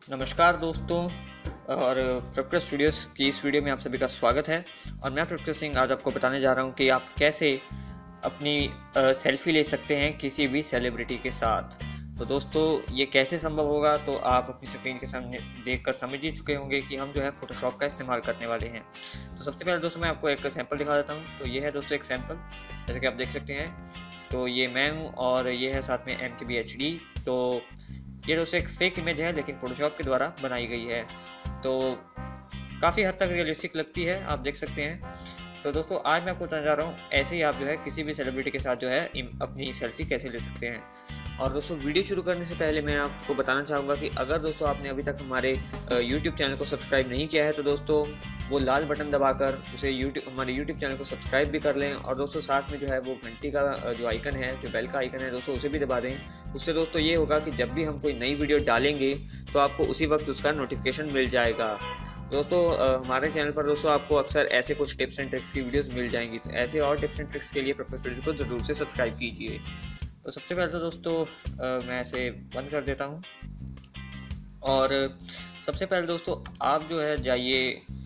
नमस्कार दोस्तों। और प्रकृति स्टूडियोज़ की इस वीडियो में आप सभी का स्वागत है। और मैं प्रकृति सिंह आज आपको बताने जा रहा हूं कि आप कैसे अपनी सेल्फ़ी ले सकते हैं किसी भी सेलिब्रिटी के साथ। तो दोस्तों ये कैसे संभव होगा, तो आप अपनी स्क्रीन के सामने देखकर समझ ही चुके होंगे कि हम जो है फ़ोटोशॉप का इस्तेमाल करने वाले हैं। तो सबसे पहले दोस्तों मैं आपको एक सैंपल दिखा देता हूँ। तो ये है दोस्तों एक सैंपल, जैसे कि आप देख सकते हैं। तो ये मैं हूँ और ये है साथ में MKBHD। तो ये दोस्तों एक फेक इमेज है, लेकिन फ़ोटोशॉप के द्वारा बनाई गई है। तो काफ़ी हद तक रियलिस्टिक लगती है, आप देख सकते हैं। तो दोस्तों आज मैं आपको बताने जा रहा हूँ ऐसे ही आप जो है किसी भी सेलिब्रिटी के साथ जो है अपनी सेल्फ़ी कैसे ले सकते हैं। और दोस्तों वीडियो शुरू करने से पहले मैं आपको बताना चाहूँगा कि अगर दोस्तों आपने अभी तक हमारे यूट्यूब चैनल को सब्सक्राइब नहीं किया है, तो दोस्तों वो लाल बटन दबाकर उसे हमारे यूट्यूब चैनल को सब्सक्राइब भी कर लें। और दोस्तों साथ में जो है वो घंटी का जो आइकन है, जो बेल का आइकन है दोस्तों, उसे भी दबा दें। उससे दोस्तों ये होगा कि जब भी हम कोई नई वीडियो डालेंगे तो आपको उसी वक्त उसका नोटिफिकेशन मिल जाएगा। दोस्तों हमारे चैनल पर दोस्तों आपको अक्सर ऐसे कुछ टिप्स एंड ट्रिक्स की वीडियोस मिल जाएंगी। तो ऐसे और टिप्स एंड ट्रिक्स के लिए प्रकृति स्टूडियो को ज़रूर से सब्सक्राइब कीजिए। तो सबसे पहले तो दोस्तों मैं इसे बंद कर देता हूँ। और सबसे पहले दोस्तों आप जो है जाइए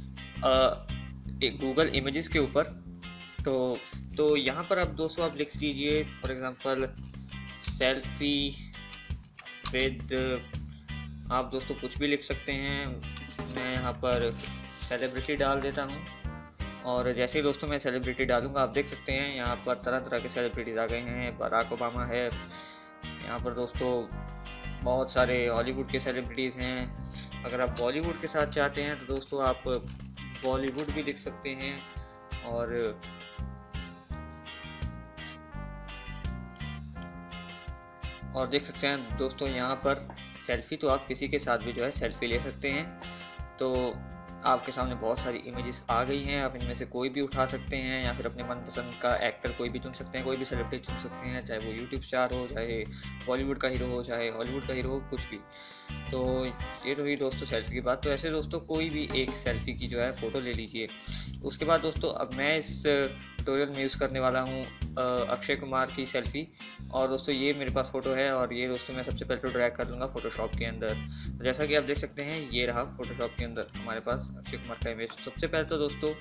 एक गूगल इमेजेस के ऊपर। तो यहाँ पर आप दोस्तों आप लिख लीजिए फॉर एग्जांपल सेल्फी विद, आप दोस्तों कुछ भी लिख सकते हैं। मैं यहाँ पर सेलिब्रिटी डाल देता हूँ। और जैसे ही दोस्तों मैं सेलिब्रिटी डालूंगा, आप देख सकते हैं यहाँ पर तरह तरह के सेलिब्रिटीज़ आ गए हैं। बराक ओबामा है यहाँ पर दोस्तों, बहुत सारे हॉलीवुड के सेलिब्रिटीज़ हैं। अगर आप बॉलीवुड के साथ चाहते हैं तो दोस्तों आप बॉलीवुड भी लिख सकते हैं। और देख सकते हैं दोस्तों यहाँ पर सेल्फ़ी, तो आप किसी के साथ भी जो है सेल्फ़ी ले सकते हैं। तो आपके सामने बहुत सारी इमेजेस आ गई हैं, आप इनमें से कोई भी उठा सकते हैं या फिर अपने मनपसंद का एक्टर कोई भी चुन सकते हैं, कोई भी सेलिब्रिटी चुन सकते हैं, चाहे वो यूट्यूब स्टार हो, चाहे बॉलीवुड का हीरो हो, चाहे हॉलीवुड का हीरो हो, कुछ भी। तो ये रही दोस्तों सेल्फ़ी की बात। तो ऐसे दोस्तों कोई भी एक सेल्फ़ी की जो है फ़ोटो ले लीजिए। उसके बाद दोस्तों अब मैं इस ट्यूटोरियल में यूज़ करने वाला हूँ अक्षय कुमार की सेल्फ़ी। और दोस्तों ये मेरे पास फ़ोटो है और ये दोस्तों मैं सबसे पहले तो ड्रैग कर लूँगा फ़ोटोशॉप के अंदर। तो जैसा कि आप देख सकते हैं ये रहा फ़ोटोशॉप के अंदर हमारे पास अक्षय कुमार का इमेज। सबसे पहले तो दोस्तों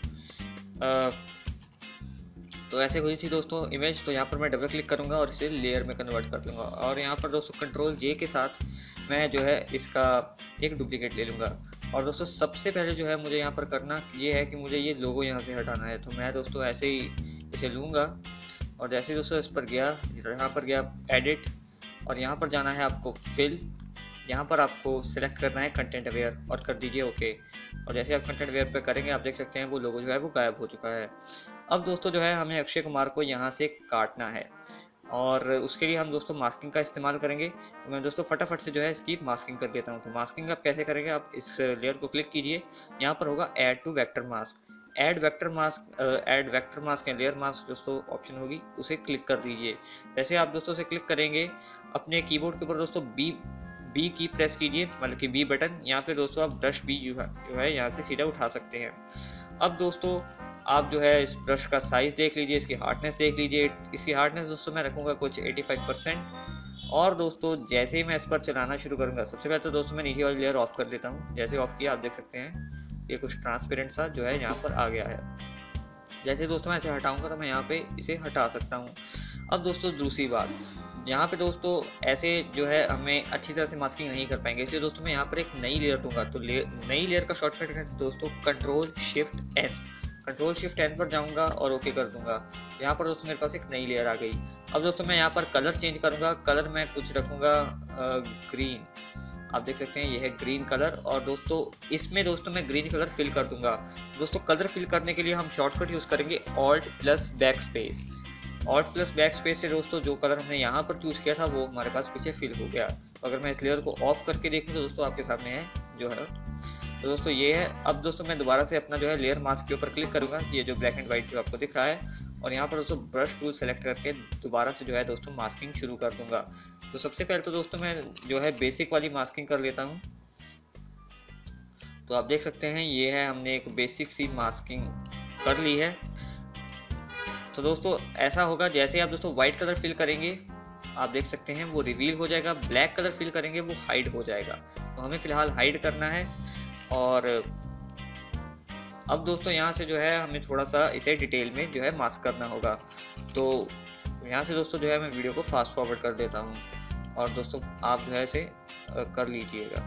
तो ऐसे हुई थी दोस्तों इमेज। तो यहाँ पर मैं डबल क्लिक करूँगा और इसे लेयर में कन्वर्ट कर लूँगा। और यहाँ पर दोस्तों Ctrl+J के साथ मैं जो है इसका एक डुप्लीकेट ले लूँगा। और दोस्तों सबसे पहले जो है मुझे यहाँ पर करना ये है कि मुझे ये लोगो यहाँ से हटाना है। तो मैं दोस्तों ऐसे ही इसे लूँगा और जैसे दोस्तों इस पर गया, यहाँ पर गया एडिट, और यहाँ पर जाना है आपको फिल। यहाँ पर आपको सिलेक्ट करना है कंटेंट अवेयर और कर दीजिए ओके। और जैसे आप कंटेंट अवेयर पे करेंगे, आप देख सकते हैं वो लोगो जो है वो गायब हो चुका है। अब दोस्तों जो है हमें अक्षय कुमार को यहाँ से काटना है और उसके लिए हम दोस्तों मास्किंग का इस्तेमाल करेंगे। तो मैं दोस्तों फटाफट से जो है इसकी मास्किंग कर देता हूँ। तो मास्किंग आप कैसे करेंगे, आप इस लेयर को क्लिक कीजिए, यहाँ पर होगा add to vector mask. Add vector mask या लेयर मास्क दोस्तों ऑप्शन होगी, उसे क्लिक कर दीजिए। जैसे आप दोस्तों उसे क्लिक करेंगे, अपने कीबोर्ड के ऊपर दोस्तों बी की प्रेस कीजिए, मतलब कि बी बटन, या फिर दोस्तों आप ब्रश बी जो है यहाँ से सीधा उठा सकते हैं। अब दोस्तों आप जो है इस ब्रश का साइज़ देख लीजिए, इसकी हार्डनेस देख लीजिए। इसकी हार्डनेस दोस्तों मैं रखूँगा कुछ 85%। और दोस्तों जैसे ही मैं इस पर चलाना शुरू करूँगा, सबसे पहले तो दोस्तों मैं नीचे वाली लेयर ऑफ कर देता हूँ। जैसे ऑफ किया, आप देख सकते हैं ये कुछ ट्रांसपेरेंट सा जो है यहाँ पर आ गया है। जैसे दोस्तों मैं इसे हटाऊँगा तो मैं यहाँ पे इसे हटा सकता हूँ। अब दोस्तों दूसरी बात, यहाँ पे दोस्तों ऐसे जो है हमें अच्छी तरह से मास्किंग नहीं कर पाएंगे, इसलिए दोस्तों मैं यहाँ पर एक नई लेयर दूंगा। तो नई लेयर का शॉर्टकट है दोस्तों Ctrl+Shift+N पर जाऊंगा और ओके कर दूंगा। यहाँ पर दोस्तों मेरे पास एक नई लेयर आ गई। अब दोस्तों मैं यहाँ पर कलर चेंज करूंगा। कलर मैं कुछ रखूंगा ग्रीन, आप देख सकते हैं ये है ग्रीन कलर। और दोस्तों इसमें दोस्तों मैं ग्रीन कलर फिल कर दूंगा। दोस्तों कलर फिल करने के लिए हम शॉर्टकट यूज़ करेंगे Alt+Backspace। Alt+Backspace से दोस्तों जो कलर हमने यहाँ पर चूज़ किया था वो हमारे पास पीछे फिल हो गया। तो अगर मैं इस लेयर को ऑफ करके देखूँ तो दोस्तों आपके सामने है जो है, तो दोस्तों ये है। अब दोस्तों मैं दोबारा से अपना जो है लेयर मास्क के ऊपर क्लिक करूँगा, ये जो ब्लैक एंड वाइट जो आपको दिख रहा है, और यहाँ पर दोस्तों ब्रश टूल सेलेक्ट करके दोबारा से जो है दोस्तों मास्किंग शुरू कर दूंगा। तो सबसे पहले तो दोस्तों मैं जो है बेसिक वाली मास्किंग कर लेता हूँ। तो आप देख सकते हैं ये है, हमने एक बेसिक सी मास्किंग कर ली है। तो दोस्तों ऐसा होगा, जैसे आप दोस्तों वाइट कलर फिल करेंगे, आप देख सकते हैं वो रिवील हो जाएगा। ब्लैक कलर फिल करेंगे वो हाइड हो जाएगा। तो हमें फ़िलहाल हाइड करना है। और अब दोस्तों यहाँ से जो है हमें थोड़ा सा इसे डिटेल में जो है मास्क करना होगा। तो यहाँ से दोस्तों जो है मैं वीडियो को फास्ट फॉरवर्ड कर देता हूँ और दोस्तों आप जो है इसे कर लीजिएगा।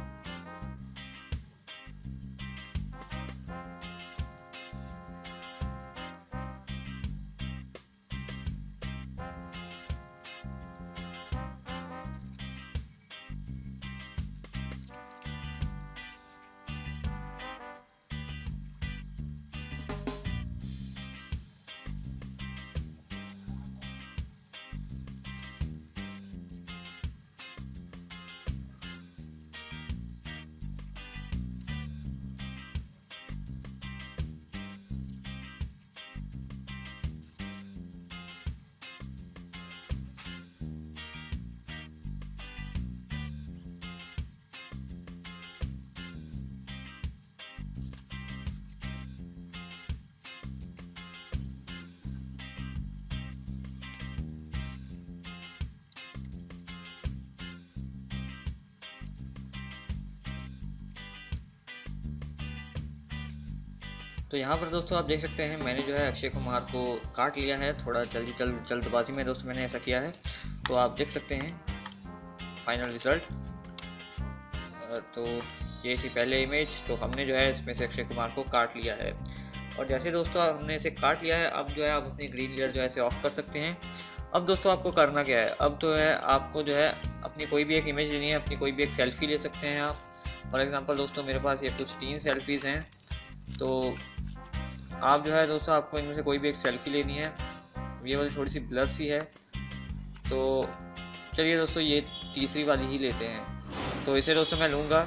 तो यहाँ पर दोस्तों आप देख सकते हैं मैंने जो है अक्षय कुमार को काट लिया है, थोड़ा जल्दबाजी में दोस्तों मैंने ऐसा किया है। तो आप देख सकते हैं फाइनल रिज़ल्ट। तो ये थी पहले इमेज। तो हमने जो है इसमें से अक्षय कुमार को काट लिया है और जैसे दोस्तों हमने इसे काट लिया है, अब जो है आप अपनी ग्रीन लेयर जो है इसे ऑफ कर सकते हैं। अब दोस्तों आपको करना क्या है, अब तो है आपको जो है अपनी कोई भी एक इमेज लेनी है, अपनी कोई भी एक सेल्फ़ी ले सकते हैं आप। फॉर एग्ज़ाम्पल दोस्तों मेरे पास ये कुछ 3 सेल्फ़ीज़ हैं। तो आप जो है दोस्तों आपको इनमें से कोई भी एक सेल्फ़ी लेनी है। ये वाली थोड़ी सी ब्लर सी है, तो चलिए दोस्तों ये तीसरी वाली ही लेते हैं। तो इसे दोस्तों मैं लूँगा।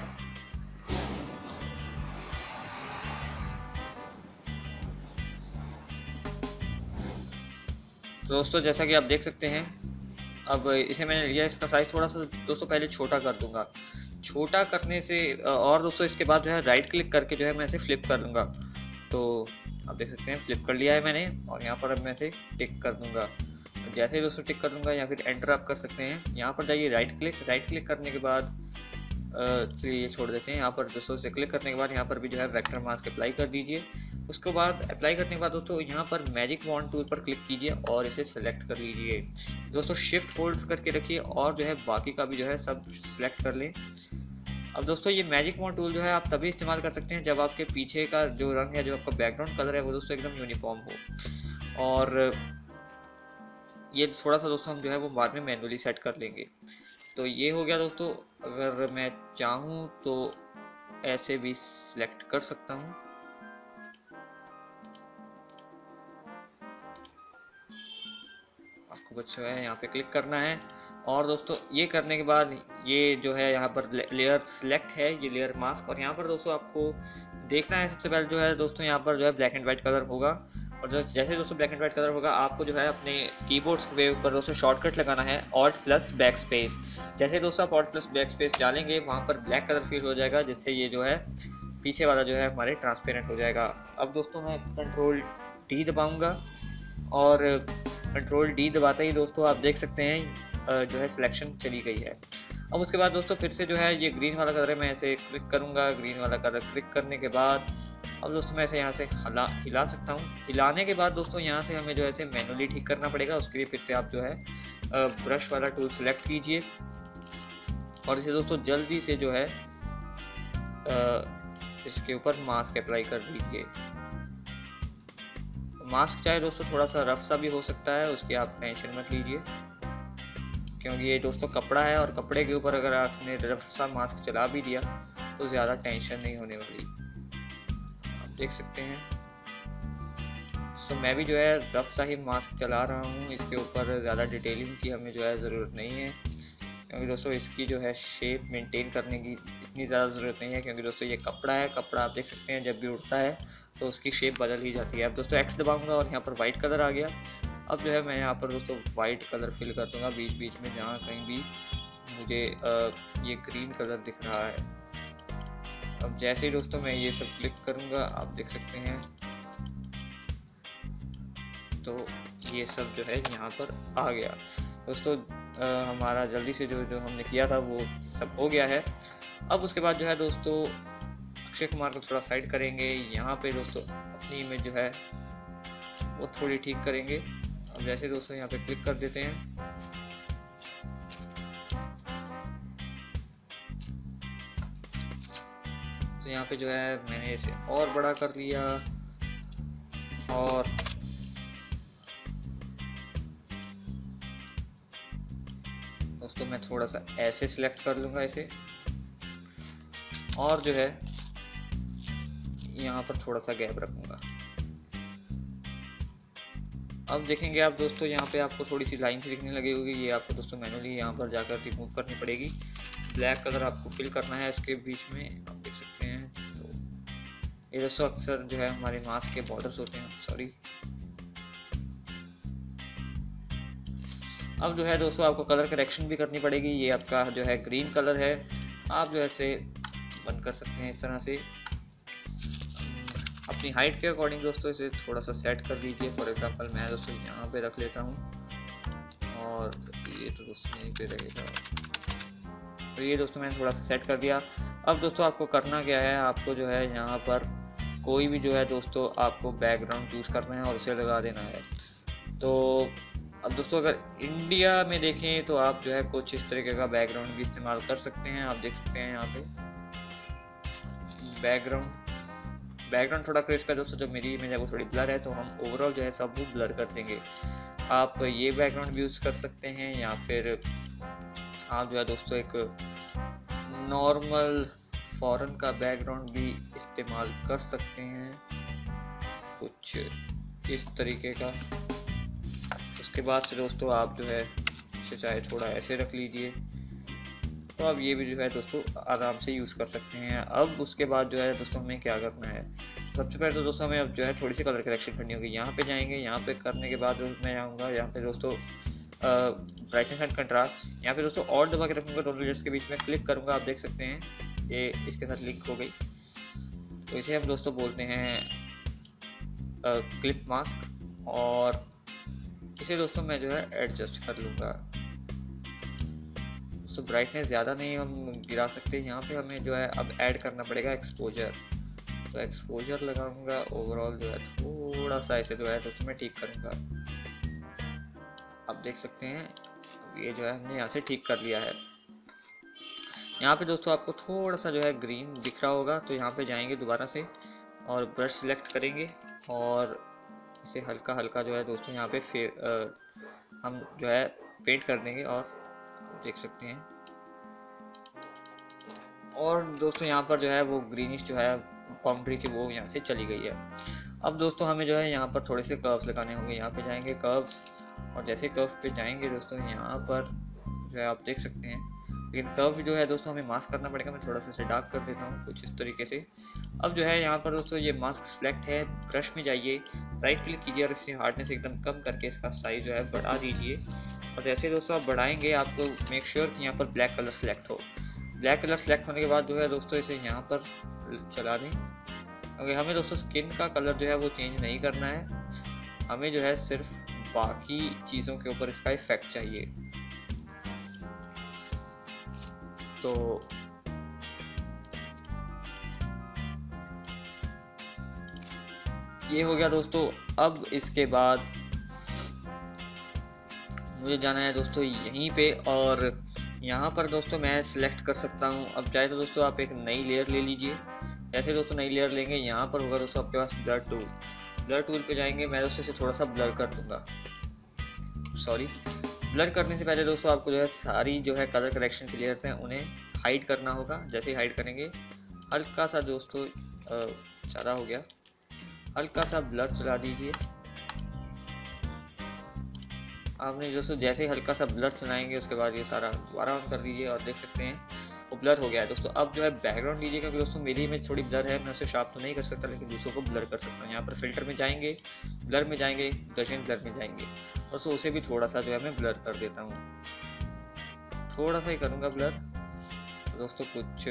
तो दोस्तों जैसा कि आप देख सकते हैं, अब इसे मैंने लिया, इसका साइज़ थोड़ा सा दोस्तों पहले छोटा कर दूंगा। छोटा करने से और दोस्तों इसके बाद जो है राइट क्लिक करके जो है मैं इसे फ्लिप कर दूंगा। तो आप देख सकते हैं फ्लिप कर लिया है मैंने और यहाँ पर अब मैं इसे टिक कर दूंगा। जैसे ही दोस्तों टिक कर दूंगा या फिर एंटर आप कर सकते हैं। यहाँ पर जाइए राइट क्लिक करने के बाद चलिए ये छोड़ देते हैं। यहाँ पर दोस्तों से क्लिक करने के बाद यहाँ पर भी जो है वेक्टर मास्क अप्लाई कर दीजिए। उसके बाद अप्लाई करने के बाद दोस्तों यहाँ पर मैजिक वॉन्ड टूल पर क्लिक कीजिए और इसे सेलेक्ट कर लीजिए। दोस्तों शिफ्ट होल्ड करके रखिए और जो है बाकी का भी जो है सब सेलेक्ट कर लें। अब दोस्तों ये मैजिक वॉन्ड टूल जो है आप तभी इस्तेमाल कर सकते हैं जब आपके पीछे का जो रंग है, जो आपका बैकग्राउंड कलर है, वो दोस्तों एकदम यूनिफॉर्म हो। और ये थोड़ा सा दोस्तों हम जो है वो बाद में मैनुअली सेट कर लेंगे। तो ये हो गया दोस्तों। अगर मैं चाहूँ तो ऐसे भी सिलेक्ट कर सकता हूँ। आपको बस जो है यहाँ पे क्लिक करना है और दोस्तों ये करने के बाद ये जो है यहाँ पर लेयर सिलेक्ट है, ये लेयर मास्क। और यहाँ पर दोस्तों आपको देखना है सबसे पहले जो है दोस्तों यहाँ पर जो है ब्लैक एंड वाइट कलर होगा। और जो जैसे दोस्तों ब्लैक एंड वाइट कलर होगा, आपको जो है अपने कीबोर्ड्स के ऊपर दोस्तों शॉर्टकट लगाना है ऑल्ट प्लस बैक स्पेस। जैसे दोस्तों आप ऑल्ट प्लस बैक स्पेस डालेंगे, वहाँ पर ब्लैक कलर फील हो जाएगा, जिससे ये जो है पीछे वाला जो है हमारे ट्रांसपेरेंट हो जाएगा। अब दोस्तों मैं कंट्रोल डी दबाऊँगा और कंट्रोल डी दबाते ही दोस्तों आप देख सकते हैं जो है सिलेक्शन चली गई है। अब उसके बाद दोस्तों फिर से जो है ये ग्रीन वाला कलर है, मैं ऐसे क्लिक करूँगा। ग्रीन वाला कलर क्लिक करने के बाद अब दोस्तों मैं इसे यहाँ से हिला सकता हूँ। हिलाने के बाद दोस्तों यहाँ से हमें जो है इसे मैनुअली ठीक करना पड़ेगा। उसके लिए फिर से आप जो है ब्रश वाला टूल सेलेक्ट कीजिए और इसे दोस्तों जल्दी से जो है इसके ऊपर मास्क अप्लाई कर दीजिए। मास्क चाहे दोस्तों थोड़ा सा रफ सा भी हो सकता है, उसकी आप टेंशन मत लीजिए, क्योंकि ये दोस्तों कपड़ा है और कपड़े के ऊपर अगर आपने रफ सा मास्क चला भी दिया तो ज़्यादा टेंशन नहीं होने वाली। आप देख सकते हैं। तो मैं भी जो है रफ सा ही मास्क चला रहा हूँ, इसके ऊपर ज़्यादा डिटेलिंग की हमें जो है ज़रूरत नहीं है, क्योंकि दोस्तों इसकी जो है शेप मेंटेन करने की इतनी ज़्यादा ज़रूरत नहीं है, क्योंकि दोस्तों ये कपड़ा है। कपड़ा आप देख सकते हैं जब भी उड़ता है तो उसकी शेप बदल ही जाती है। अब दोस्तों एक्स दबाऊंगा और यहाँ पर वाइट कलर आ गया। अब जो है मैं यहाँ पर दोस्तों वाइट कलर फिल कर दूँगा बीच बीच में, जहाँ कहीं भी मुझे ये ग्रीन कलर दिख रहा है। अब जैसे ही दोस्तों मैं ये सब क्लिक करूँगा, आप देख सकते हैं, तो ये सब जो है यहाँ पर आ गया। दोस्तों हमारा जल्दी से जो हमने किया था वो सब हो गया है। अब उसके बाद जो है दोस्तों अक्षय कुमार को थोड़ा साइड करेंगे। यहाँ पे दोस्तों अपनी इमेज जो है वो थोड़ी ठीक करेंगे। अब जैसे दोस्तों यहाँ पे क्लिक कर देते हैं, तो यहाँ पे जो है मैंने इसे और बड़ा कर लिया और दोस्तों मैं थोड़ा सा ऐसे सिलेक्ट कर लूँगा इसे, और जो है यहाँ पर थोड़ा सा गैप रखूँगा। अब देखेंगे आप दोस्तों यहाँ पे आपको थोड़ी सी लाइन सी दिखने लगी होगी, ये आपको दोस्तों मैनुअली यहाँ पर जाकर रिमूव करनी पड़ेगी। ब्लैक कलर आपको फिल करना है इसके बीच में, आप देख सकते हैं। तो ये दोस्तों अक्सर जो है हमारे मास्क के बॉर्डर्स होते हैं, सॉरी। अब जो है दोस्तों आपको कलर करेक्शन भी करनी पड़ेगी। ये आपका जो है ग्रीन कलर है, आप जो है इसे बंद कर सकते हैं इस तरह से। अपनी हाइट के अकॉर्डिंग दोस्तों इसे थोड़ा सा सेट कर लीजिए। फॉर एग्जांपल मैं दोस्तों यहाँ पे रख लेता हूँ और ये तो दोस्तों यहीं पे रहेगा। तो ये दोस्तों मैंने थोड़ा सा सेट कर दिया। अब दोस्तों आपको करना क्या है, आपको जो है यहाँ पर कोई भी जो है दोस्तों आपको बैकग्राउंड चूज़ करना है और उसे लगा देना है। तो अब दोस्तों अगर इंडिया में देखें तो आप जो है कुछ इस तरीके का बैकग्राउंड भी इस्तेमाल कर सकते हैं। आप देख सकते हैं यहाँ पे बैकग्राउंड थोड़ा क्रिस्प है दोस्तों, जो मेरी इमेज है वो थोड़ी ब्लर है, तो हम ओवरऑल जो है सब वो ब्लर कर देंगे। आप ये बैकग्राउंड भी यूज़ कर सकते हैं या फिर आप जो है दोस्तों एक नॉर्मल फॉरेन का बैकग्राउंड भी इस्तेमाल कर सकते हैं, कुछ इस तरीके का। उसके बाद से दोस्तों आप जो है इसे चाहे थोड़ा ऐसे रख लीजिए, तो अब ये भी जो है दोस्तों आराम से यूज़ कर सकते हैं। अब उसके बाद जो है दोस्तों हमें क्या करना है, सबसे पहले तो दोस्तों हमें अब जो है थोड़ी सी कलर करेक्शन करनी होगी। यहाँ पे जाएंगे, यहाँ पे करने के बाद मैं आऊँगा यहाँ पे दोस्तों ब्राइटनेस एंड कंट्रास्ट, यहाँ पे दोस्तों और दबा के रखूँगा, दोनों लेयर्स के बीच में क्लिक करूँगा। आप देख सकते हैं ये इसके साथ लिंक हो गई। तो इसे हम दोस्तों बोलते हैं क्लिप मास्क, और इसे दोस्तों मैं जो है एडजस्ट कर लूँगा। तो ब्राइटनेस ज़्यादा नहीं हम गिरा सकते। यहाँ पे हमें जो है अब ऐड करना पड़ेगा एक्सपोजर, तो एक्सपोजर लगाऊंगा। ओवरऑल जो है थोड़ा सा ऐसे जो है दोस्तों मैं ठीक करूँगा। आप देख सकते हैं ये जो है हमने यहाँ से ठीक कर लिया है। यहाँ पे दोस्तों आपको थोड़ा सा जो है ग्रीन दिख रहा होगा, तो यहाँ पे जाएंगे दोबारा से और ब्रश सिलेक्ट करेंगे और इसे हल्का हल्का जो है दोस्तों यहाँ पे हम जो है पेंट कर देंगे, और देख सकते हैं। और दोस्तों यहाँ पर जो है वो ग्रीनिश जो है बाउंड्री थी वो यहाँ से चली गई है। अब दोस्तों हमें जो है यहाँ पर थोड़े से कर्व्स लगाने होंगे। यहाँ पे जाएंगे कर्व्स, और जैसे कर्व पे जाएंगे दोस्तों यहाँ पर जो है आप देख सकते हैं, लेकिन कर्व जो है दोस्तों हमें मास्क करना पड़ेगा। मैं थोड़ा सा इसे डार्क कर देता हूँ कुछ इस तरीके से। अब जो है यहाँ पर दोस्तों ये मास्क सिलेक्ट है, ब्रश में जाइए, राइट क्लिक कीजिए और इसकी हार्डनेस एकदम कम करके इसका साइज जो है बढ़ा दीजिए। और जैसे दोस्तों आप बढ़ाएंगे आपको मेक श्योर कि यहाँ पर ब्लैक कलर सेलेक्ट हो। ब्लैक कलर सेलेक्ट होने के बाद जो है दोस्तों इसे यहाँ पर चला दें। अगर हमें दोस्तों स्किन का कलर जो है वो चेंज नहीं करना है, हमें जो है सिर्फ बाकी चीज़ों के ऊपर इसका इफेक्ट चाहिए। तो ये हो गया दोस्तों। अब इसके बाद मुझे जाना है दोस्तों यहीं पे, और यहाँ पर दोस्तों मैं सिलेक्ट कर सकता हूँ। अब चाहे तो दोस्तों आप एक नई लेयर ले लीजिए। जैसे दोस्तों नई लेयर लेंगे, यहाँ पर होगा दोस्तों आपके पास ब्लर टूल पे जाएंगे। मैं दोस्तों इसे थोड़ा सा ब्लर कर दूंगा, सॉरी। ब्लर करने से पहले दोस्तों आपको जो है सारी जो है कलर करेक्शन की लेयर्स हैं उन्हें हाइड करना होगा। जैसे ही हाइड करेंगे, हल्का सा दोस्तों ज़्यादा हो गया, हल्का सा ब्लर चला दीजिए। आपने दोस्तों जैसे ही हल्का सा ब्लर चलाएंगे उसके बाद ये सारा दोबारा ऑन कर दीजिए और देख सकते हैं वो ब्लर हो गया है दोस्तों। अब जो है बैकग्राउंड लीजिए, क्योंकि दोस्तों मेरी इमेज थोड़ी ब्लर है, मैं उसे शार्प तो नहीं कर सकता लेकिन दूसरों को ब्लर कर सकता हूँ। यहाँ पर फिल्टर में जाएंगे, ब्लर में जाएंगे, गशन ब्लर में जाएंगे, और सो उसे भी थोड़ा सा जो है मैं ब्लर कर देता हूँ। थोड़ा सा ही करूँगा ब्लर तो दोस्तों, कुछ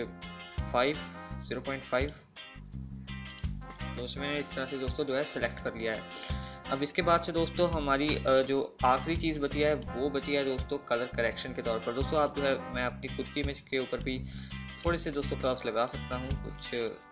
0.5 दोस्तों मैंने इस तरह से दोस्तों जो है सेलेक्ट कर लिया है। अब इसके बाद से दोस्तों हमारी जो आखिरी चीज़ बची है वो बची है दोस्तों कलर करेक्शन के तौर पर। दोस्तों आप जो है मैं अपनी खुद की इमेज के ऊपर भी थोड़े से दोस्तों कर्व्स लगा सकता हूँ कुछ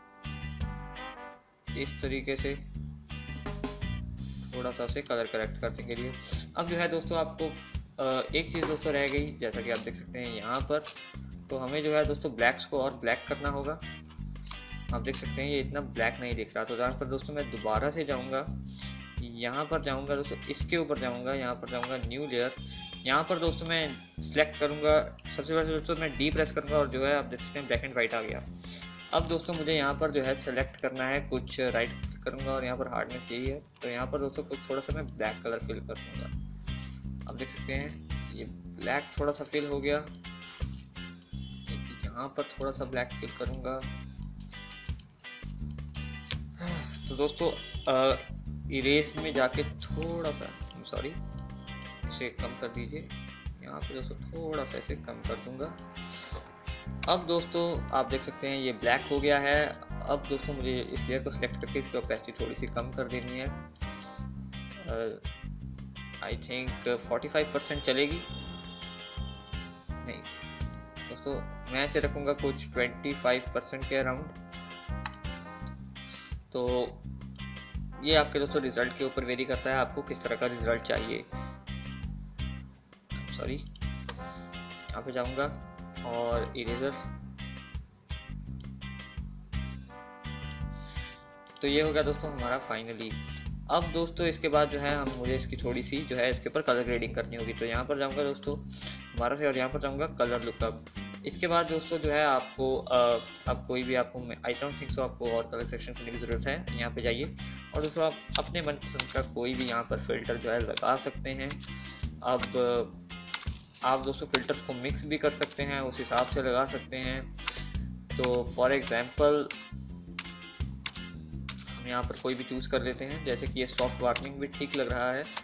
इस तरीके से, थोड़ा सा उसे कलर करेक्ट करने के लिए। अब जो है दोस्तों आपको एक चीज़ दोस्तों रह गई, जैसा कि आप देख सकते हैं यहाँ पर। तो हमें जो है दोस्तों ब्लैक्स को और ब्लैक करना होगा। आप देख सकते हैं ये इतना ब्लैक नहीं दिख रहा, तो यहाँ पर दोस्तों मैं दोबारा से जाऊँगा, यहाँ पर जाऊँगा दोस्तों, इसके ऊपर जाऊँगा, यहाँ पर जाऊँगा न्यू लेयर। यहाँ पर दोस्तों मैं सिलेक्ट करूँगा, सबसे पहले दोस्तों मैं डी प्रेस करूँगा और जो है आप देख सकते हैं ब्लैक एंड वाइट आ गया। अब दोस्तों मुझे यहाँ पर जो है सेलेक्ट करना है, कुछ राइट क्लिक करूँगा और यहाँ पर हार्डनेस यही है, तो यहाँ पर दोस्तों कुछ थोड़ा सा मैं ब्लैक कलर फिल कर दूँगा। आप देख सकते हैं ये ब्लैक थोड़ा सा फिल हो गया। यहाँ पर थोड़ा सा ब्लैक फिल करूँगा। तो दोस्तों इरेज में जाके थोड़ा सा, सॉरी, इसे कम कर दीजिए। यहाँ पे दोस्तों थोड़ा सा इसे कम कर दूंगा। अब दोस्तों आप देख सकते हैं ये ब्लैक हो गया है। अब दोस्तों मुझे इस लेयर को सिलेक्ट करके इसकी ओपेसिटी थोड़ी सी कम कर देनी है। आई थिंक 45% चलेगी। नहीं दोस्तों, मैं इसे रखूँगा कुछ 25% के अराउंड। तो ये आपके दोस्तों रिजल्ट के ऊपर वेरी करता है, आपको किस तरह का रिजल्ट चाहिए। सॉरी, यहाँ पे जाऊँगा और इरेजर। तो ये हो गया दोस्तों हमारा फाइनली। अब दोस्तों इसके बाद जो है मुझे इसकी थोड़ी सी जो है इसके ऊपर कलर ग्रेडिंग करनी होगी। तो यहाँ पर जाऊँगा दोस्तों हमारा से, और यहाँ पर जाऊँगा कलर लुकअप। इसके बाद दोस्तों जो है आपको अब कोई भी आपको, आई डोंट थिंक सो आपको और कलर करेक्शन करने की ज़रूरत है। यहाँ पे जाइए और दोस्तों आप अपने मनपसंद का कोई भी यहाँ पर फ़िल्टर जो है लगा सकते हैं। अब आप दोस्तों फ़िल्टर्स को मिक्स भी कर सकते हैं, उस हिसाब से लगा सकते हैं। तो फॉर एग्ज़ाम्पल हम यहाँ पर कोई भी चूज़ कर लेते हैं, जैसे कि ये सॉफ्ट वार्निंग भी ठीक लग रहा है।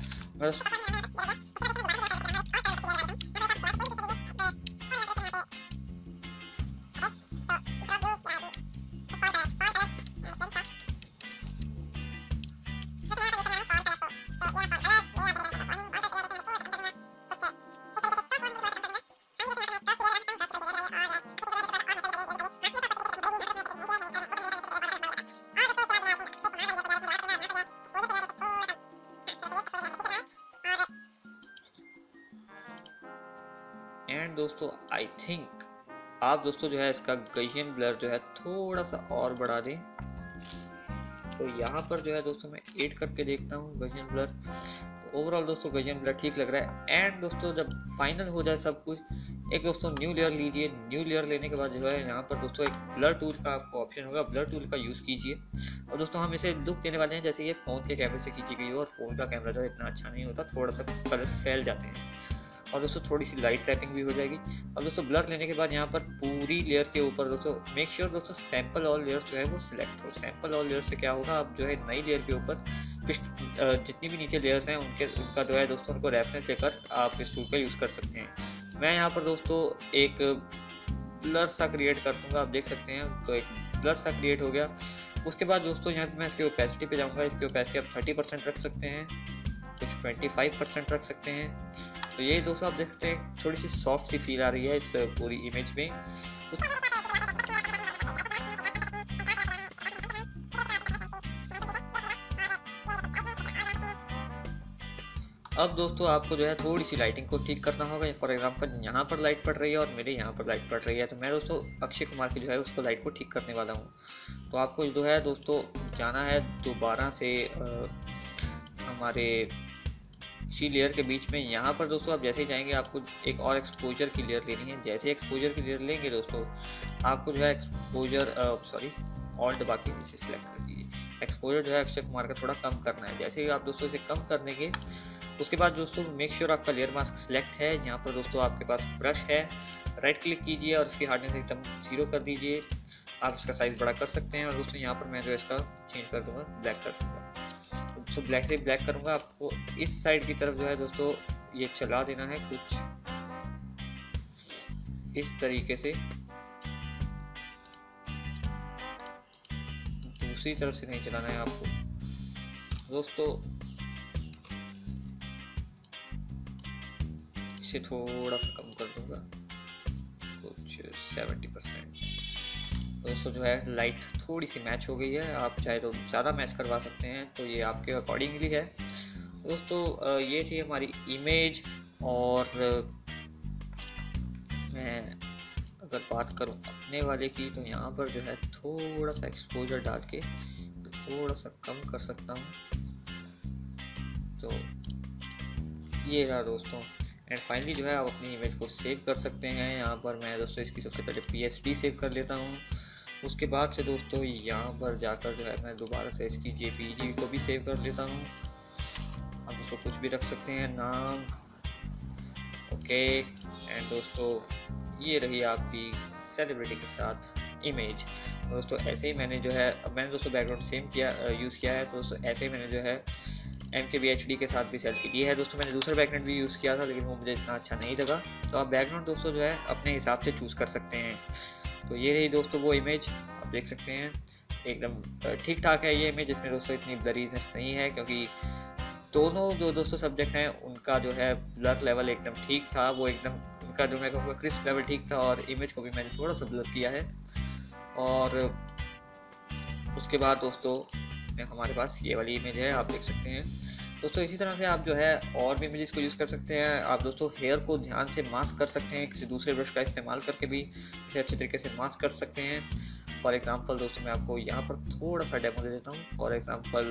एंड दोस्तों आई थिंक आप दोस्तों जो है इसका गजियन ब्लर जो है थोड़ा सा और बढ़ा दें। तो यहाँ पर जो है दोस्तों मैं ऐड करके देखता हूँ गजियन ब्लर। तो ओवरऑल दोस्तों गजियन ब्लर ठीक लग रहा है। एंड दोस्तों जब फाइनल हो जाए सब कुछ, एक दोस्तों न्यू लेयर लीजिए। न्यू लेयर लेने के बाद जो है यहाँ पर दोस्तों एक ब्लर टूल का आपको ऑप्शन होगा, ब्लर टूल का यूज़ कीजिए। और दोस्तों हम इसे लुक देने वाले हैं जैसे ये फ़ोन के कैमरे से खींची गई हो, और फ़ोन का कैमरा जो है इतना अच्छा नहीं होता, थोड़ा सा कलर्स फैल जाते हैं। और दोस्तों थोड़ी सी लाइट टैपिंग भी हो जाएगी। अब दोस्तों ब्लर लेने के बाद यहाँ पर पूरी लेयर के ऊपर दोस्तों मेक श्योर दोस्तों सैंपल ऑल लेयर जो है वो सिलेक्ट हो। सैंपल ऑल लेयर से क्या होगा, आप जो है नई लेयर के ऊपर जितनी भी नीचे लेयर्स हैं उनका जो है दोस्तों उनको रेफरेंस लेकर आप इस टूल का यूज़ कर सकते हैं। मैं यहाँ पर दोस्तों एक ब्लर सा क्रिएट कर दूँगा, आप देख सकते हैं। तो एक ब्लर सा क्रिएट हो गया। उसके बाद दोस्तों यहाँ पर मैं इसकी ओपेसिटी पे जाऊँगा। इसकी ओपेसिटी आप 30% रख सकते हैं, कुछ 25% रख सकते हैं। तो ये दोस्तों आप देख सकते हैं थोड़ी सी सॉफ्ट सी फील आ रही है इस पूरी इमेज में। अब दोस्तों आपको जो है थोड़ी सी लाइटिंग को ठीक करना होगा। फॉर एग्जांपल यहाँ पर लाइट पड़ रही है और मेरे यहाँ पर लाइट पड़ रही है, तो मैं दोस्तों अक्षय कुमार की जो है उसको लाइट को ठीक करने वाला हूँ। तो आपको जो है दोस्तों जाना है दोबारा से हमारे इसी लेयर के बीच में। यहाँ पर दोस्तों आप जैसे ही जाएंगे आपको एक और एक्सपोजर की लेयर लेनी है। जैसे एक्सपोजर की लेयर लेंगे दोस्तों आपको जो है एक्सपोजर ऑल्ट दबा के इसे सिलेक्ट कर दीजिए। एक्सपोजर जो है अक्षय कुमार का थोड़ा कम करना है। जैसे ही आप दोस्तों इसे कम कर देंगे उसके बाद दोस्तों मेक श्योर आपका लेयर मास्क सिलेक्ट है। यहाँ पर दोस्तों आपके पास ब्रश है, राइट क्लिक कीजिए और इसकी हार्डनेस एकदम 0 कर दीजिए। आप इसका साइज़ बड़ा कर सकते हैं। और दोस्तों यहाँ पर मैं जो इसका चेंज कर दूँगा, ब्लैक कर दूँगा। तो ब्लैक से ब्लैक करूँगा। आपको इस साइड की तरफ जो है दोस्तों ये चला देना है कुछ इस तरीके से, दूसरी तरफ से नहीं चलाना है आपको दोस्तों। इसे थोड़ा सा कम कर दूंगा, कुछ 70%। दोस्तों जो है लाइट थोड़ी सी मैच हो गई है, आप चाहे तो ज़्यादा मैच करवा सकते हैं, तो ये आपके अकॉर्डिंगली है। दोस्तों ये थी हमारी इमेज। और मैं अगर बात करूं अपने वाले की, तो यहाँ पर जो है थोड़ा सा एक्सपोजर डाल के थोड़ा सा कम कर सकता हूँ। तो ये रहा दोस्तों। एंड फाइनली जो है आप अपनी इमेज को सेव कर सकते हैं। यहाँ पर मैं दोस्तों इसकी सबसे पहले PSD सेव कर लेता हूँ। उसके बाद से दोस्तों यहाँ पर जाकर जो है मैं दोबारा से इसकी JPG को भी सेव कर लेता हूँ। आप दोस्तों कुछ भी रख सकते हैं नाम, ओके। एंड दोस्तों ये रही आपकी सेलिब्रिटी के साथ इमेज। दोस्तों ऐसे ही मैंने जो है, मैंने दोस्तों बैकग्राउंड सेम यूज़ किया है। तो दोस्तों ऐसे ही मैंने जो है MKBHD के साथ भी सेल्फी ली है। दोस्तों मैंने दूसरा बैकग्राउंड भी यूज़ किया था, लेकिन वो मुझे इतना अच्छा नहीं लगा। तो आप बैकग्राउंड दोस्तों जो है अपने हिसाब से चूज़ कर सकते हैं। तो ये रही दोस्तों वो इमेज, आप देख सकते हैं एकदम ठीक ठाक है ये इमेज। इसमें दोस्तों इतनी ब्लरीनेस नहीं है, क्योंकि दोनों जो दोस्तों सब्जेक्ट हैं उनका जो है ब्लर लेवल एकदम ठीक था। वो एकदम उनका जो मैं कहूँगा क्रिस्प लेवल ठीक था, और इमेज को भी मैंने थोड़ा सा ब्लर किया है। और उसके बाद दोस्तों हमारे पास ये वाली इमेज है, आप देख सकते हैं। दोस्तों इसी तरह से आप जो है और भी इमेजेस को यूज़ कर सकते हैं। आप दोस्तों हेयर को ध्यान से मास्क कर सकते हैं, किसी दूसरे ब्रश का इस्तेमाल करके भी इसे अच्छे तरीके से मास्क कर सकते हैं। फॉर एग्जांपल दोस्तों मैं आपको यहाँ पर थोड़ा सा डेमो दे देता हूँ। फॉर एग्जांपल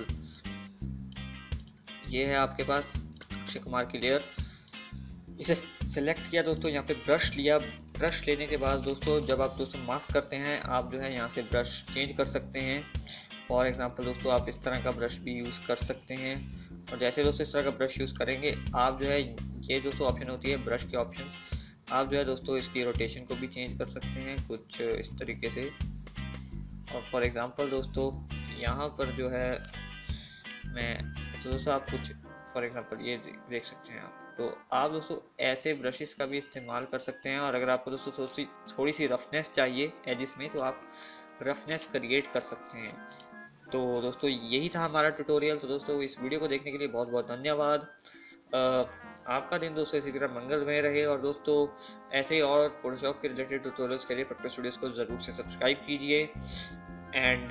ये है आपके पास अक्षय कुमार की लेयर, इसे सिलेक्ट किया दोस्तों, यहाँ पे ब्रश लिया। ब्रश लेने के बाद दोस्तों जब आप दोस्तों मास्क करते हैं, आप जो है यहाँ से ब्रश चेंज कर सकते हैं। फॉर एग्जांपल दोस्तों आप इस तरह का ब्रश भी यूज़ कर सकते हैं। और जैसे दोस्तों इस तरह का ब्रश यूज़ करेंगे, आप जो है ये दोस्तों ऑप्शन होती है ब्रश के ऑप्शंस, आप जो है दोस्तों इसकी रोटेशन को भी चेंज कर सकते हैं कुछ इस तरीके से। और फॉर एग्जांपल दोस्तों यहाँ पर जो है मैं, तो दोस्तों आप कुछ फॉर एग्जांपल ये देख सकते हैं आप। तो आप दोस्तों ऐसे ब्रशेस का भी इस्तेमाल कर सकते हैं। और अगर आपको दोस्तों थोड़ी सी रफनेस चाहिए एजिस में, तो आप रफनेस क्रिएट कर सकते हैं। तो दोस्तों यही था हमारा ट्यूटोरियल। तो दोस्तों इस वीडियो को देखने के लिए बहुत बहुत धन्यवाद। आपका दिन दोस्तों इसी तरह मंगलमय रहे। और दोस्तों ऐसे ही और फोटोशॉप के रिलेटेड ट्यूटोरियल्स के लिए प्रैक्टिस स्टूडियोज को ज़रूर से सब्सक्राइब कीजिए। एंड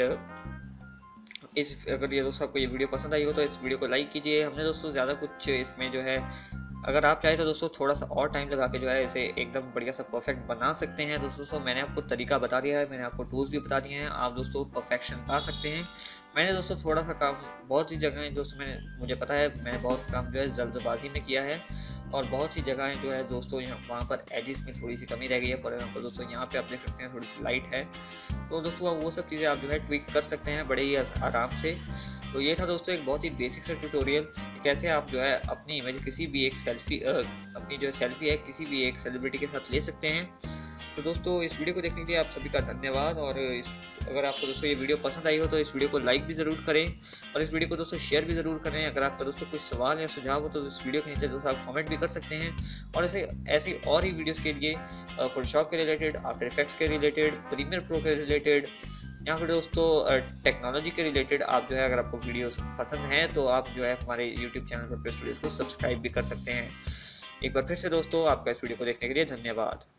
अगर ये दोस्तों आपको ये वीडियो पसंद आई हो तो इस वीडियो को लाइक कीजिए। हमने दोस्तों ज़्यादा कुछ इसमें जो है, अगर आप चाहें तो दोस्तों थोड़ा सा और टाइम लगा के जो है इसे एकदम बढ़िया सा परफेक्ट बना सकते हैं। दोस्तों मैंने आपको तरीका बता दिया है, मैंने आपको टूल्स भी बता दिए हैं, आप दोस्तों परफेक्शन ला सकते हैं। मैंने दोस्तों थोड़ा सा काम, बहुत सी जगहें दोस्तों मुझे पता है मैंने बहुत काम जो है जल्दबाजी में किया है, और बहुत सी जगहें जो है दोस्तों वहाँ पर एजिस में थोड़ी सी कमी रह गई है। फॉर एग्जाम्पल दोस्तों यहाँ पे आप देख सकते हैं थोड़ी सी लाइट है, तो दोस्तों वो सब चीज़ें आप जो है ट्विक कर सकते हैं बड़े ही आराम से। तो ये था दोस्तों एक बहुत ही बेसिक सा ट्यूटोरियल, कैसे आप जो है अपनी इमेज किसी भी एक सेल्फी अपनी जो सेल्फी है किसी भी एक सेलिब्रिटी के साथ ले सकते हैं। तो दोस्तों इस वीडियो को देखने के लिए आप सभी का धन्यवाद। और अगर आपको दोस्तों ये वीडियो पसंद आई हो तो इस वीडियो को लाइक भी ज़रूर करें, और इस वीडियो को दोस्तों शेयर भी ज़रूर करें। अगर आपका दोस्तों कोई सवाल या सुझाव हो तो इस वीडियो के नीचे दोस्तों आप कमेंट भी कर सकते हैं। और ऐसे और ही वीडियोज़ के लिए फोटोशॉप के रिलेटेड, आफ्टर इफेक्ट्स के रिलेटेड, प्रीमियर प्रो के रिलेटेड, यहाँ पर दोस्तों टेक्नोलॉजी के रिलेटेड आप जो है, अगर आपको वीडियोस पसंद हैं तो आप जो है हमारे YouTube चैनल पर प्रैक्टिस स्टूडियोज को सब्सक्राइब भी कर सकते हैं। एक बार फिर से दोस्तों आपका इस वीडियो को देखने के लिए धन्यवाद।